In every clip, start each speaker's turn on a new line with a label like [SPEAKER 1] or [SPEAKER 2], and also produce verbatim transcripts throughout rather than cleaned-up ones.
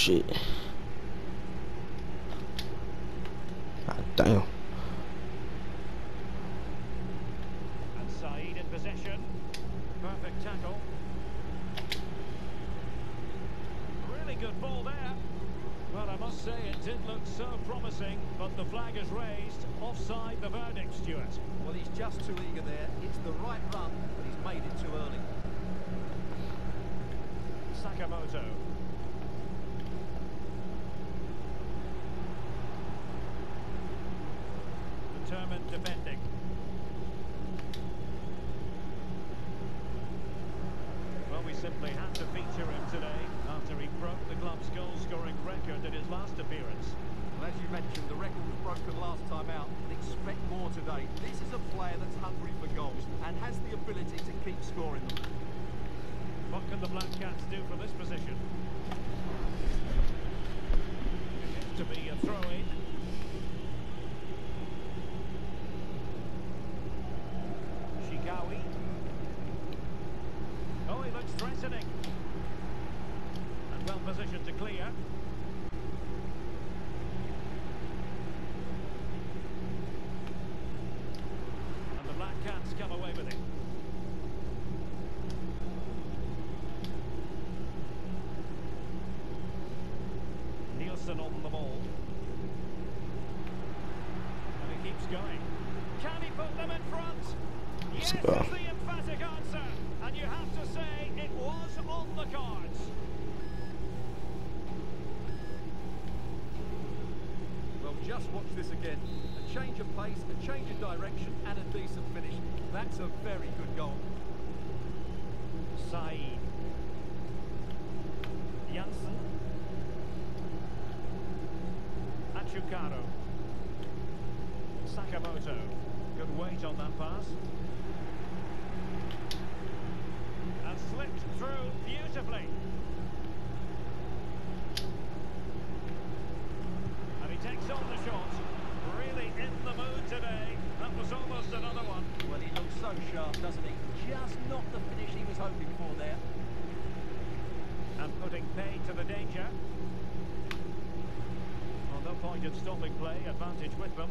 [SPEAKER 1] shit. God damn.
[SPEAKER 2] And Saeed in possession. Perfect tackle. Really good ball there. Well, I must say it did look so promising, but the flag is raised. Offside the verdict, Stuart.
[SPEAKER 3] Well, he's just too eager there. It's the right run, but he's made it too early.
[SPEAKER 2] Sakamoto. Determined defending. Well, we simply had to feature him today after he broke the club's goal-scoring record at his last appearance.
[SPEAKER 3] Well, as you mentioned, the record was broken last time out, but expect more today. This is a player that's hungry for goals and has the ability to keep scoring them.
[SPEAKER 2] What can the Black Cats do from this position? It to be a throw-in. Shikawi. Oh, he looks threatening. And well positioned to clear. And the Black Cats come away with it. Nielsen on the ball. And he keeps going. Can he put them in front? Yes, is the emphatic answer. And you have to say it was on the cards.
[SPEAKER 3] Well, just watch this again. A change of pace, a change of direction, and a decent finish. That's a very good goal.
[SPEAKER 2] Saeed. Janssen. Achukaro. Sakamoto. Good weight on that pass. And slipped through beautifully. And he takes on the shot. Really in the mood today. That was almost another one.
[SPEAKER 3] Well, he looks so sharp, doesn't he? Just not the finish he was hoping for there.
[SPEAKER 2] And putting pay to the danger. Well, no point in stopping play. Advantage with them.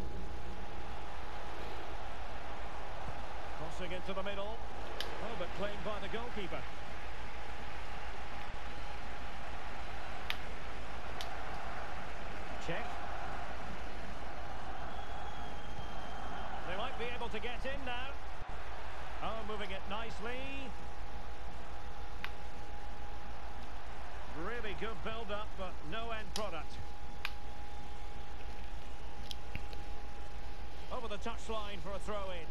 [SPEAKER 2] Crossing into the middle. Oh, but claimed by the goalkeeper. Check. They might be able to get in now. Oh, moving it nicely. Really good build-up, but no end product. Over the touchline for a throw-in.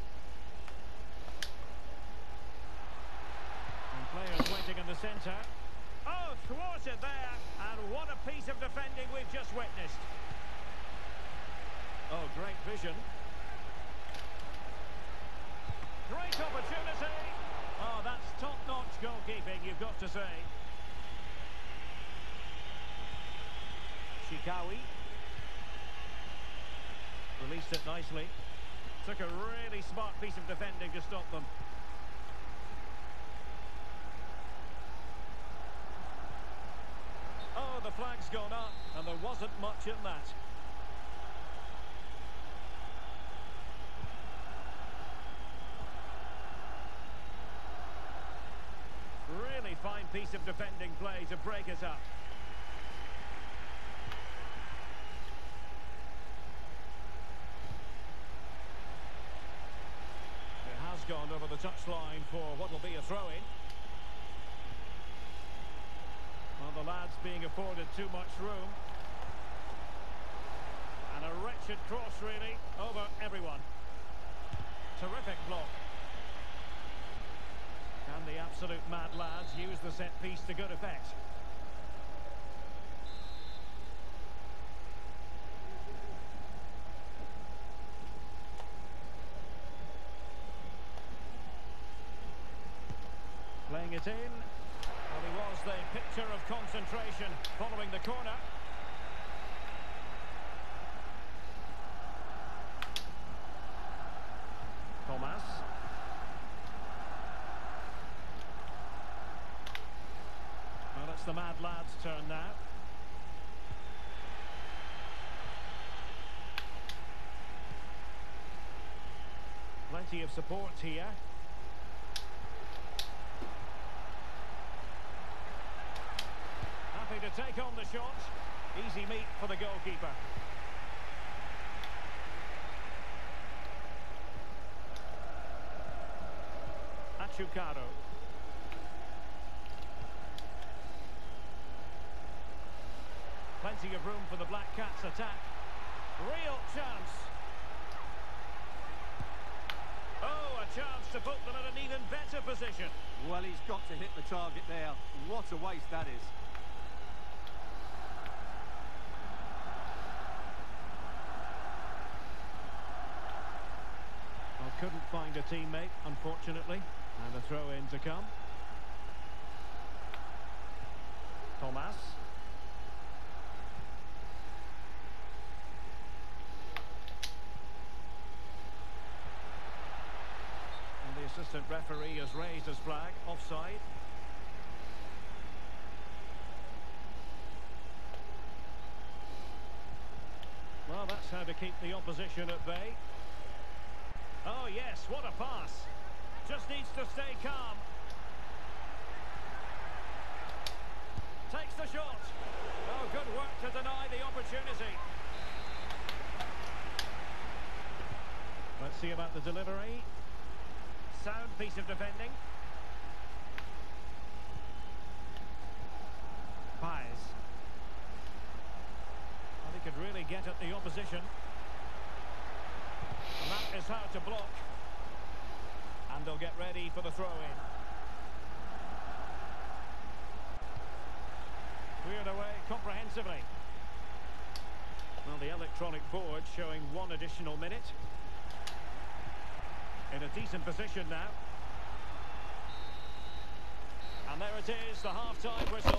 [SPEAKER 2] And players waiting in the centre. Oh, thwarted there. And what a piece of defending we've just witnessed. Oh, great vision. Great opportunity. Oh, that's top-notch goalkeeping, you've got to say. Shikawi. Released it nicely. Took a really smart piece of defending to stop them. Oh, the flag's gone up, and there wasn't much in that. Really fine piece of defending play to break it up. It has gone over the touchline for what will be a throw-in. Well, the lads being afforded too much room. And a wretched cross, really, over everyone. Terrific block. Can the absolute mad lads use the set piece to good effect? Playing it in. Well, he was the picture of concentration following the corner. Thomas. Well, it's the mad lad's turn now. Plenty of support here. Happy to take on the shot. Easy meet for the goalkeeper. Achucaro. Plenty of room for the Black Cats' attack. Real chance. Oh, a chance to put them in an even better position.
[SPEAKER 3] Well, he's got to hit the target there. What a waste that is.
[SPEAKER 2] Well, couldn't find a teammate, unfortunately. And a throw-in to come. Thomas. And the assistant referee has raised his flag, offside. Well, that's how to keep the opposition at bay. Oh yes, what a pass. Just needs to stay calm. Takes the shot. Oh, good work to deny the opportunity. Let's see about the delivery. Sound piece of defending. Paes. Well, he could really get at the opposition. And that is how to block. And they'll get ready for the throw-in. Cleared away comprehensively. Well, the electronic board showing one additional minute. In a decent position now. And there it is, the half-time whistle.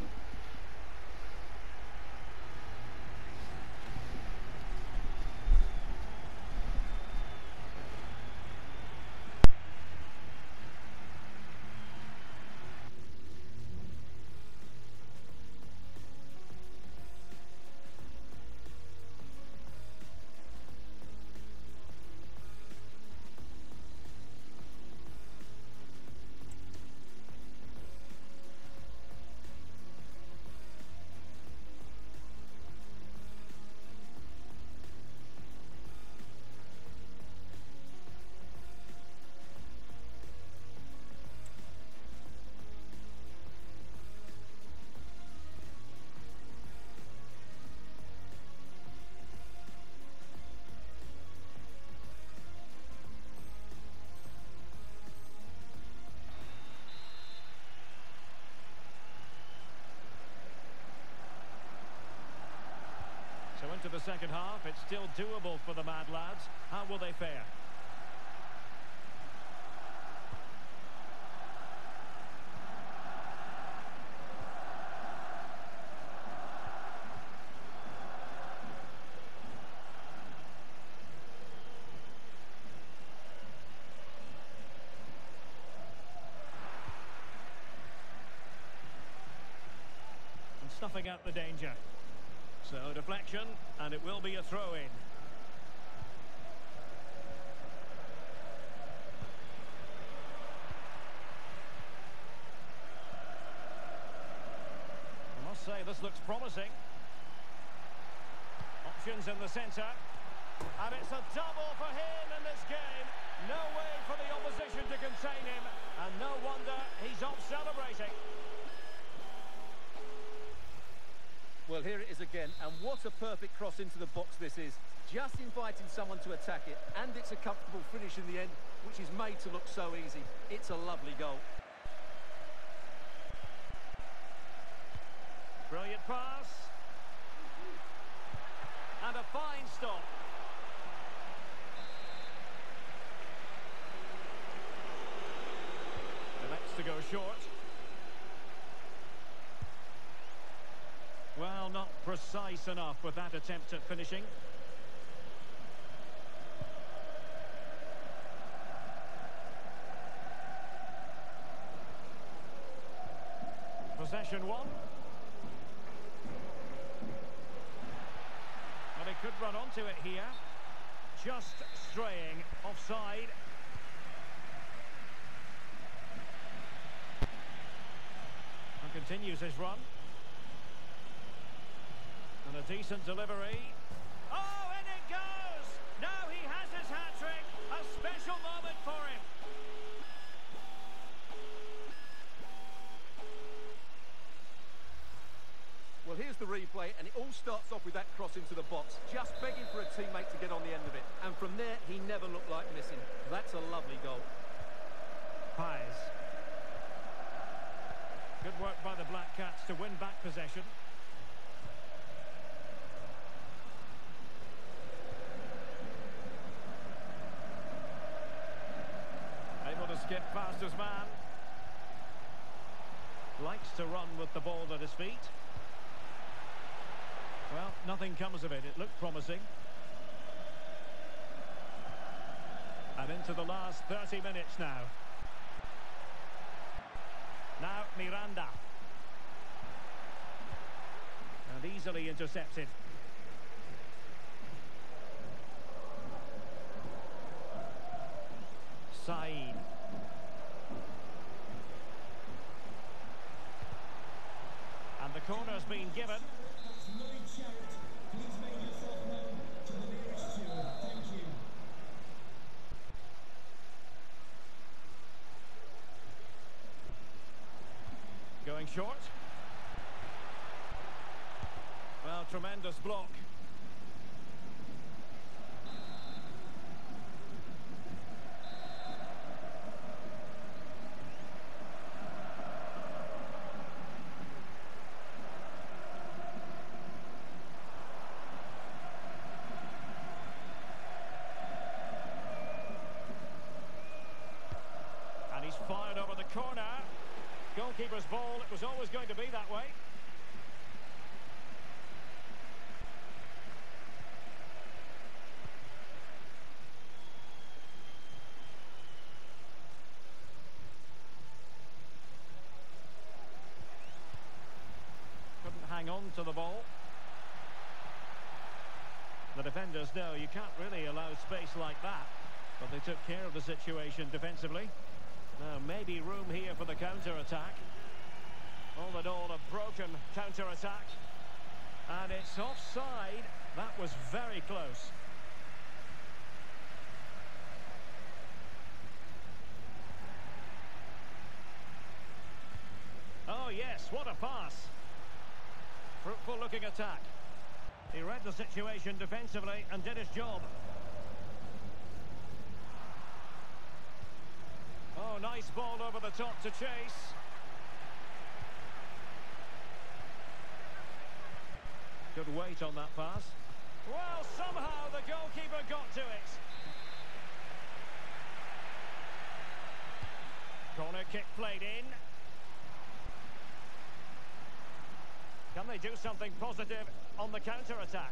[SPEAKER 2] So into the second half, it's still doable for the Mad Lads. How will they fare? And snuffing out the danger. So deflection, and it will be a throw-in. I must say this looks promising. Options in the centre. And it's a double for him in this game. No way for the opposition to contain him. And no wonder he's off celebrating.
[SPEAKER 3] Well, here it is again, and what a perfect cross into the box this is. Just inviting someone to attack it, and it's a comfortable finish in the end, which is made to look so easy. It's a lovely goal.
[SPEAKER 2] Brilliant pass. And a fine stop. Elects to go short. Well, not precise enough with that attempt at finishing. Possession one. Well, he could run onto it here. Just straying offside. And continues his run. And a decent delivery. Oh, and it goes! Now he has his hat-trick. A special moment for him.
[SPEAKER 3] Well, here's the replay, and it all starts off with that cross into the box, just begging for a teammate to get on the end of it. And from there, he never looked like missing. That's a lovely goal.
[SPEAKER 2] Paez. Good work by the Black Cats to win back possession. Able to skip past his man. Likes to run with the ball at his feet. Well, nothing comes of it. It looked promising. And into the last thirty minutes now. Now Miranda. And easily intercepted. Said. And the corner's been given. Going short. Well, tremendous block. And he's fired over the corner. Goalkeeper's ball, it was always going to be that way. Couldn't hang on to the ball. The defenders know you can't really allow space like that, but they took care of the situation defensively. Now, maybe room here for the counter-attack. All in all, a broken counter-attack. And it's offside. That was very close. Oh, yes, what a pass. Fruitful-looking attack. He read the situation defensively and did his job. Oh, nice ball over the top to chase. Good weight on that pass. Well, somehow the goalkeeper got to it. Corner kick played in. Can they do something positive on the counter-attack?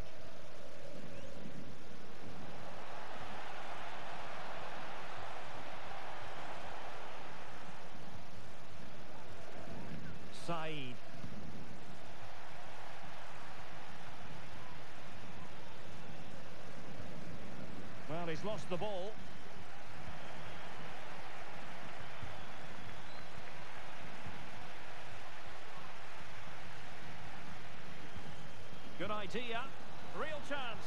[SPEAKER 2] Said. Well, he's lost the ball. Good idea. Real chance.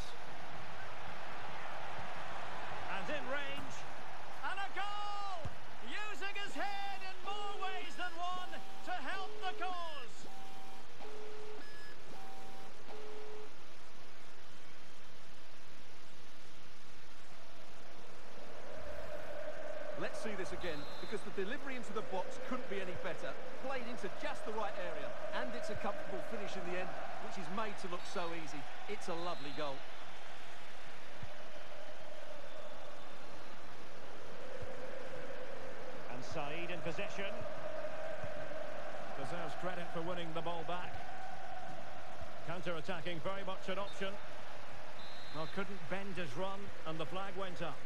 [SPEAKER 2] And in range. And a goal! Using his head in more ways than one to help the cause.
[SPEAKER 3] Let's see this again, because the delivery into the box couldn't be any better. Played into just the right area, and it's a comfortable finish in the end, which is made to look so easy. It's a lovely goal.
[SPEAKER 2] And Said in possession. Deserves credit for winning the ball back. Counter-attacking, very much an option. Well, couldn't bend his run, and the flag went up.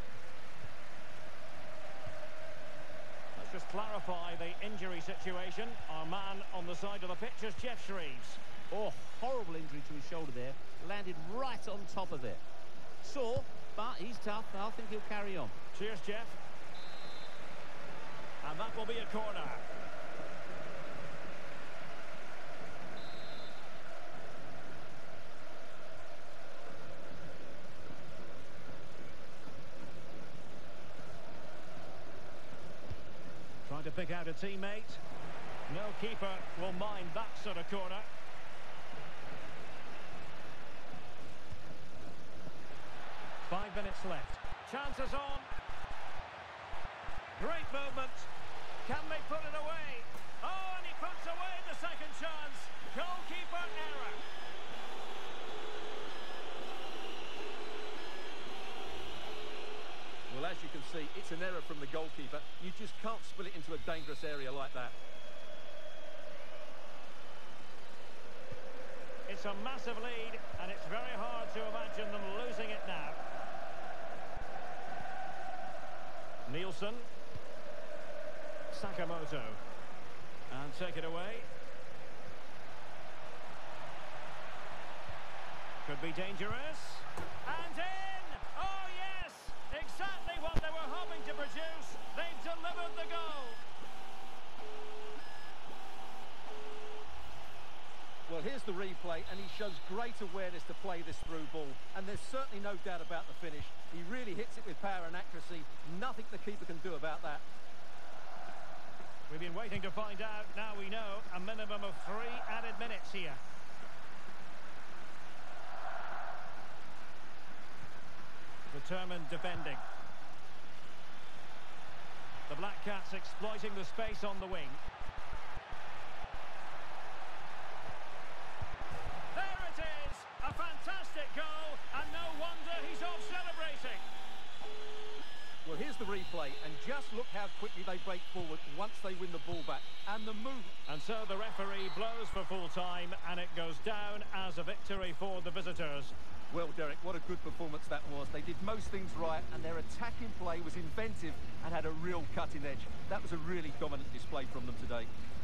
[SPEAKER 2] Just clarify the injury situation. Our man on the side of the pitch is Geoff Shreeves.
[SPEAKER 4] Oh, horrible injury to his shoulder there. Landed right on top of it. Sore, but he's tough. I think he'll carry on.
[SPEAKER 2] Cheers, Geoff. And that will be a corner. pick out a teammate. No keeper will mind that sort of corner. Five minutes left. Chances on. Great movement. Can they put it away? Oh, and he puts away the second chance. Goalkeeper error.
[SPEAKER 3] Well, as you can see, it's an error from the goalkeeper. You just can't spill it into a dangerous area like that.
[SPEAKER 2] It's a massive lead, and it's very hard to imagine them losing it now. Nielsen. Sakamoto. And take it away. Could be dangerous. And in! Oh, yes! Exactly what they were hoping to produce. They've delivered the goal.
[SPEAKER 3] Well, here's the replay, and he shows great awareness to play this through ball. And there's certainly no doubt about the finish. He really hits it with power and accuracy. Nothing the keeper can do about that.
[SPEAKER 2] We've been waiting to find out. Now we know. A minimum of three added minutes here. Determined defending. The Black Cats exploiting the space on the wing. There it is! A fantastic goal, and no wonder he's off celebrating.
[SPEAKER 3] Well, here's the replay, and just look how quickly they break forward once they win the ball back. And the move...
[SPEAKER 2] And so the referee blows for full time, and it goes down as a victory for the visitors.
[SPEAKER 3] Well, Derek, what a good performance that was. They did most things right, and their attacking play was inventive and had a real cutting edge. That was a really dominant display from them today.